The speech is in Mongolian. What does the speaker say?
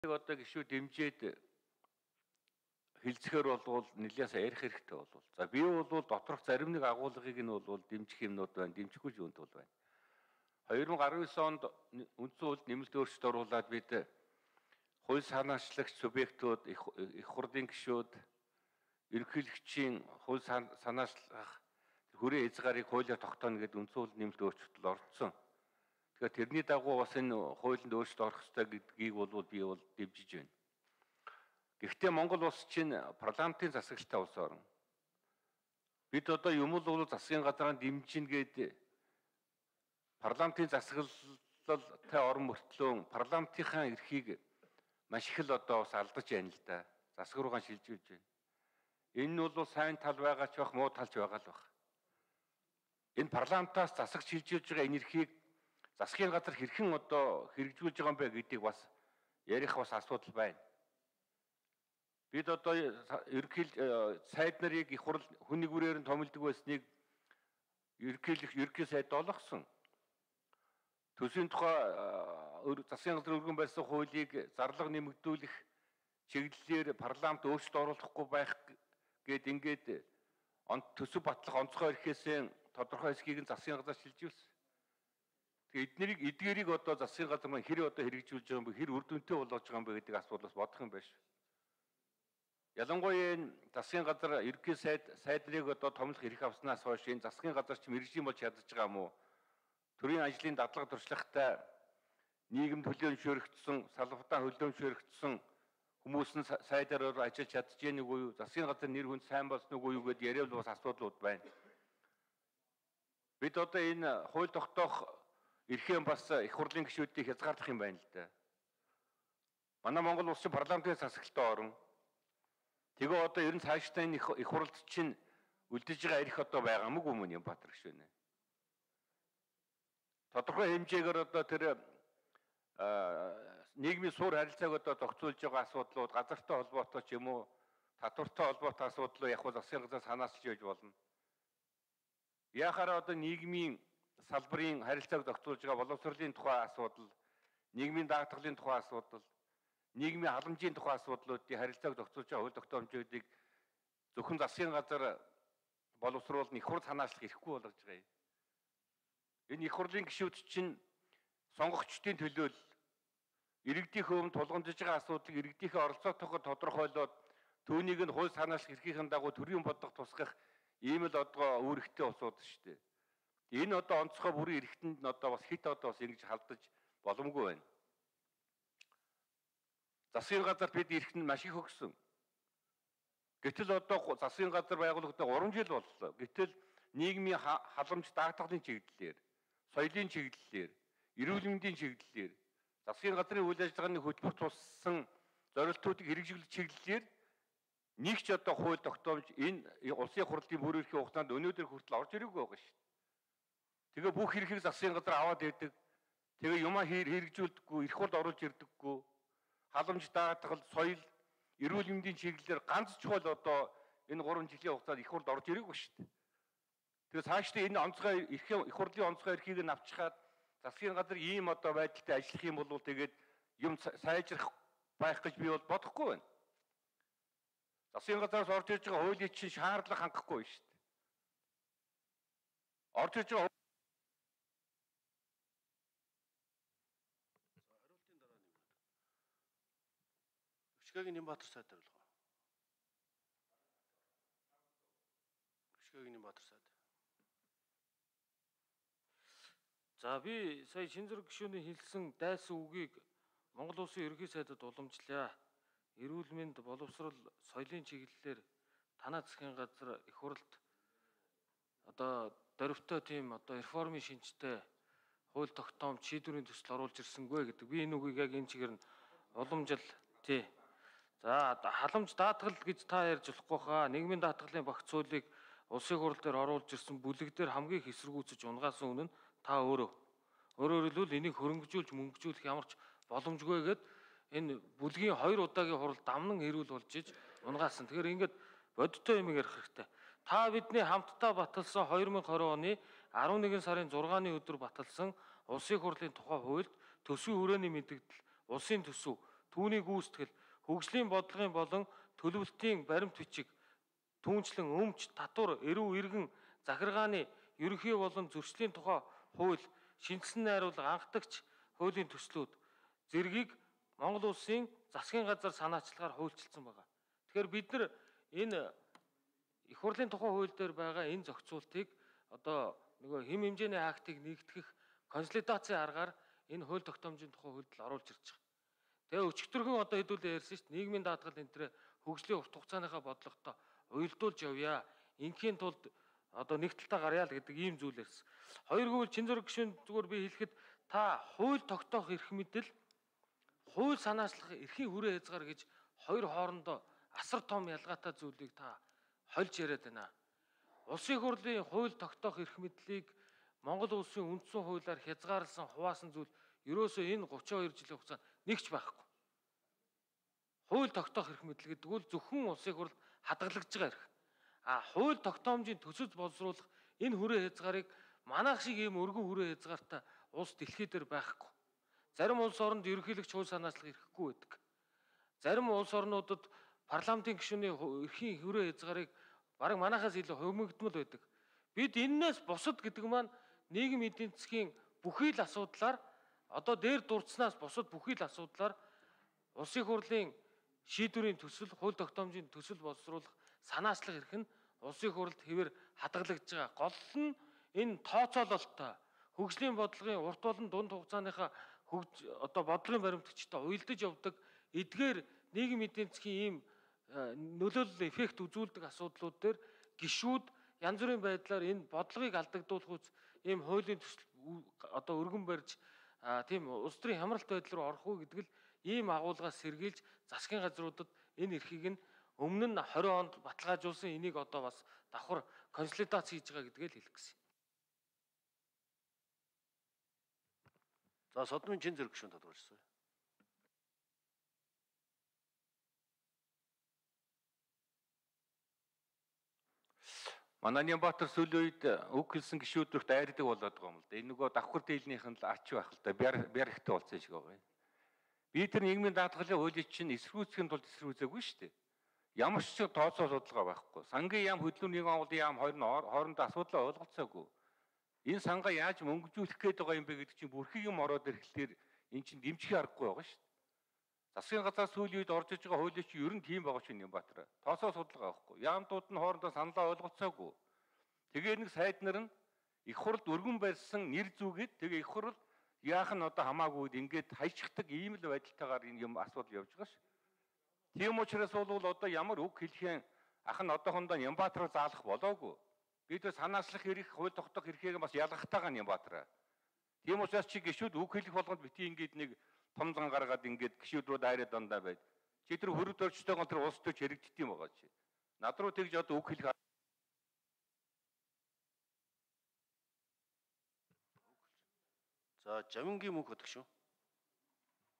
Одоо гişүү дэмжээд хилцэхээр болвол нэлээс ярих хэрэгтэй болвол. За би бол доторх зарим нэг агуулгыг нь бол дэмжих юмнууд байна, дэмжихгүй юунд бол байна. 2019 онд үндсэн хууль нэмэлт өөрчлөлт оруулаад бид хууль санаачлагч субъектууд, их хурлын гишүүд, ерөнхийлөгчийн хууль санаачлах хүрээ эзгарыг хуулиар тогтооно гэдэг үндсэн хууль нэмэлт өөрчлөлт орсон. Тэгэхээр тэрний дагуу бас энэ хуулинд өөрчлөлт орох ёстой гэдгийг бол би бол дэмжиж байна. Гэхдээ Монгол улс чинь парламентын засаглалтай улс орн. Бид одоо юм бол засгийн газраа дэмжинэ гэдэг парламентын засаглалтай орн мөртлөө парламентынхаа эрхийг маш их л одоо бас алдаж байна л да. Засаг руугаа шилжүүлж байна. Энэ нь бол сайн тал байгаа ч бах, муу талч байгаа л бах. Энэ парламентаас засаг шилжүүлж байгаа энэ эрхийг засгийн газар хэрхэн одоо хэрэгжүүлж байгаа юм бэ гэдгийг бас ярих бас асуудал байна. Бид одоо сайд нарыг их хурл хүн нэгүрээр нь томилдог байсныг ерөнхий сайд олгосон. Төсвийн тухай засгийн газар өргөн барьсан хуулийг зарлага нэмэгдүүлэх чиглэлээр парламент өөрчлөлт оруулахгүй байх гэд ингээд төсөв батлах онцгой эрхээсээ тодорхой хэсгийг нь засгийн газар шилжүүлсэн. Тэгээ эдгээрийг одоо засгийн газар маань хэр одоо хэрэгжүүлж байгаа юм бэ, хэр үр дүнтэй болгож байгаа юм бэ гэдэг асуудлаас бодох юм байна шүү. Ялангуяа энэ засгийн газар ерөнхий сайд нарыг одоо томлох эрх авснаас хойш энэ засгийн газар ч мэргэжлийн болж чадж байгаа юм уу? Төрийн ажлын дадлага туршлагатай нийгэмд хөлөөншөөрөгдсөн, салбартаа хөлөөншөөрөгдсөн хүмүүс нь сайдаар ажиллаж чадж гэнэ үгүй юу? Засгийн газар нэр хүнд сайн болсон үгүй юу гэдээ яриад бас асуудлууд байна. Бид одоо энэ хууль тогтоох эрхээ бас их хурлын гишүүдийг хязгаарлах юм байна л да. Манай Монгол улс чинь парламентын засаглалтай орн. Тэгээ одоо ер нь цаашдаа энэ их хурлд чинь үлдэж байгаа эрх одоо байгаа мөг юм Нямбатар гишүүнэ. Тодорхой хэмжээгээр одоо тэр нийгмийн суур харилцааг одоо зохицуулж байгаа асуудлууд, газартай холбоотой ч юм уу, татвартай холбоотой асуудал яг бол засгийн газар санаачилж байж болно. Яхаараа одоо нийгмийн салбарын харилцааг зохицуулж байгаа боловсролын тухай асуудал, нийгмийн даатгалын тухай асуудал, нийгмийн халамжийн тухай асуудлуудын харилцааг зохицуулж байгаа хууль тогтоомжуудыг зөвхөн засгийн газар боловсруулна, их хурл санаачлах эрхгүй болгож байгаа юм. Энэ их хурлын гишүүд чинь сонгогчдын төлөөл иргэдийнхээ өмнө тулгамдж байгаа асуудлыг иргэдийнхээ оролцоотойгоо тодорхойлоод түүнийг нь хууль санаачлах эрхийн дагуу төрийн бодлого тусгах ийм л одоо үүрэгтэй улсууд шүү дээ. Энэ одоо онцгой бүрийн эрхтэнд одоо бас хит одоо бас ингэж халдаж боломгүй байна. Засгийн газар бид эрхэнд маш их өгсөн. Гэтэл одоо засгийн газар байгуулагдаад 3 жил боллоо. Гэтэл нийгмийн халамж даатгалын чиглэлээр, соёлын чиглэлээр, эрүүл мэндийн чиглэлээр, засгийн газрын үйл ажиллагааны хөтөлбөр туссан зорилтуудыг хэрэгжүүлэх чиглэлээр нэг ч одоо хууль тогтоомж энэ улсын хурлын бүр эрхийн хугацаанд өнөөдөр хүртэл орж ирээгүй байгаа шүү дээ. Тэгээ бүх эрхийг засгийн газар аваад ирдэг. Тэгээ юмаа хэрэгжүүлдэггүй, эрх хурд оруулж ирдэггүй. Халамж даатгал, соёл, эрүүл мэндийн чиглэлээр ганц чухал одоо энэ 3 жилийн хугацаанд их хурд орж ирээгүй шүү дээ. Тэгээ цаашдаа энэ онцгой их хурлын онцгой эрхийг нь авчихад засгийн газар ийм одоо байдалтай ажиллах юм бол тэгээд юм сайжрах байх гэж би бол бодохгүй байна. Засгийн газраас орж ирж байгаа хуулийн чинь шаардлага хангахгүй шүү дээ. Орж ирж байгаа Өшгөөгийн Нямбатар сайд хариулах. Өшгөөгийн Нямбатар сайд. За би сая Шинзүрэг гишүүний хэлсэн дайсан үгийг Монгол улсын ерөнхий сайдад уламжлаа. Эрүүл мэнд, боловсрол, соёлын чиглэлээр танаа засгийн газар их хурлд одоо дөрвтэй тийм одоо реформын шинжтэй хууль тогтоомж шийдвэрийн төсөл оруулж ирсэнгүй гэдэг. Би энэ үгийг яг энэ чигээр нь уламжил тий. За халамж даатгал гэж та ярьж болохгүй хаа. Нийгмийн даатгалын багц хуулийг улсын хурал дээр оруулж ирсэн бүлэг дээр хамгийн их эсэргүүцэж унгаасан үнэ нь та өөрөө. Өөрөөр хэлбэл энийг хөрөнгөжүүлж мөнгөжүүлэх ямар ч боломжгүй гэд энэ бүлгийн 2 удаагийн хурал дамнан эрүүл болж иж унгаасан. Тэгэхээр ингээд бодиттой юм ярих хэрэгтэй. Та бидний хамтдаа баталсан 2020 оны 11 сарын 6-ны өдөр баталсан улсын хурлын тухай хуульд төсвийн хүрээний мэдээлэл, улсын төсөв, түүний гүйцэтгэл, хөгжлийн бодлогын болон төлөвлөлтийн баримт бичиг, түүнчлэн өмч, татвар, эрүү иргэн, захиргааны ерөнхий болон зөрчлийн тухай хууль, шинжилсэн найруулга, анхдагч хуулийн төслүүд зэргийг Монгол Улсын засгийн газар санаачлагаар хуульчилсан байна. Тэгэхээр бид нар энэ их хурлын тухай хууль дээр байгаа энэ зохицуултыг одоо нөгөө хэм хэмжээний актыг нэгтгэх консолидацийн аргаар энэ хууль тогтоомжийн тухай хуульд оруулж ирж байгаа. Тэгээ өчигдөрхөн одоо хэдүүлээ ярьсан шүү дээ. Нийгмийн даатгал энэ төр хөгжлийн урт хугацааныхаа бодлоготой уялдуулж явъя. Инхийн тулд одоо нэг талтаа гарья л гэдэг ийм зүйл ярьсан. Хоёргүй чин зураг гишүүн зүгээр би хэлэхэд та хууль тогтоох эрх мэдэл, хууль санаачлах эрхийн хүрээ хязгаар гэж хоёр хоорондоо асар том ялгаатай зүйлийг та хольж яриад байна. Улсын хурлын хууль тогтоох эрх мэдлийг Монгол улсын үндсэн хуулиар хязгаарласан, хуваасан зүйл ерөөсөө энэ 32 жилийн хугацаанд нэгч байхгүй. Хууль тогтоох эрх мэдэл гэдэг бол зөвхөн улсын хурл хадгалагдж байгаа эрх. Хууль тогтоомжийн төсөв боловсруулах энэ хүрээ хязгаарыг манайх шиг ийм өргөн хүрээ хязгаартай улс дэлхий дээр байхгүй. Зарим улс оронд ерөнхийлөгч хууль санаачлах эрхгүй байдаг. Зарим улс орнуудад парламентын гишүүний эрхийн хүрээ хязгаарыг бараг манайхаас илүү хөвмөгдмөл байдаг. Бид энээс бусад гэдэг маань нийгэм эдийн засгийн бүхий л асуудлаар одоо дээр дурдсанаас бусад бүхий л асуудлаар улсын хурлын шийдвэрийн төсөл, хууль тогтоомжийн төсөл боловсруулах санаачлах эрх нь улсын хурлд хэвээр хадгалагдж байгаа. Гол нь энэ тооцоололттой хөгжлийн бодлогын урт болон дунд хугацааныхаа одоо бодлогын баримтгчтай уялдаж явдаг эдгээр нийгэм эдийн засгийн ийм нөлөөлөл эффект үзүүлдэг асуудлууд дээр гишүүд янз бүрийн байдлаар энэ бодлогыг алдагдуулах үс ийм хуулийн төсөл одоо өргөн барьж тийм улс төрийн хямралт байдал руу орох уу гэдэг л ийм агуулгаас сэргийлж засгийн газруудад энэ эрхийг нь өмнө нь 20 онд баталгаажуулсан, энийг одоо бас давхар консолидац хийж байгаа гэдгээ л хэлэх гэсэн. За содмын чин зэрэг гишүүн тодорхойлсон. Манай Нямбатар сүүлийн үед үг хэлсэн гишүүдрэгт айрдаг болоод байгаа юм л да. Энэ нөгөө давхар дийлнийхэн л ач байх л да. Бяр ихтэй болсон шиг байгаа юм. Би тэр нийгмийн даатгалын хуулийг чинь эсрүүцхийн тулд эсрүүцээгүй шүү дээ. Ямар ч тооцоо судалгаа байхгүй. Сангийн яам, хөдөлмөрийн нэгэн агуулгын яам хоёр нь хоорондоо асуудлаа ойлголцоогүй. Энэ сангаа яаж мөнгөжүүлэх гээд байгаа юм бэ гэдэг чинь бүрхийг юм ороод ирэхлээр эн чинь дэмжих аргагүй байгаа шүү дээ. Засгийн газар сүүлийн үед орж иж байгаа хуулийн чинь ер нь тийм байгаа чинь Нямбатар. Тооцоо судалгаа байхгүй. Яамдууд нь хоорондоо саналаа ойлголцоогүй. Тэгээ нэг сайд нар нь их хурлд өргөн барьсан нэр зүгээд тэгээ их хурл яах нь одоо хамаагүй ингээд хайчихдаг ийм л байдалтайгаар энэ юм асуудал явж байгаа ш. Тийм учраас бол одоо ямар үг хэлхийн ах нь одоохондоо Нямбатараа заалах болоогүй. Бид санаачлах эрх, хууль тогтоох эрхийг бас ялгахтайгаа Нямбатараа. Тийм учраас чи гişүүд үг хэлэх болгонд бити ингээд нэг том зан гаргаад ингээд гişүүд рүү дайраад дандаа байд. Чи тэр хөрөг төрчтэйгоо тэр улс төрч хэрэгждэг юм байгаа чи. Над руу тэгж одоо үг хэлэх. За Жавингийн мөнх өдөг шүү.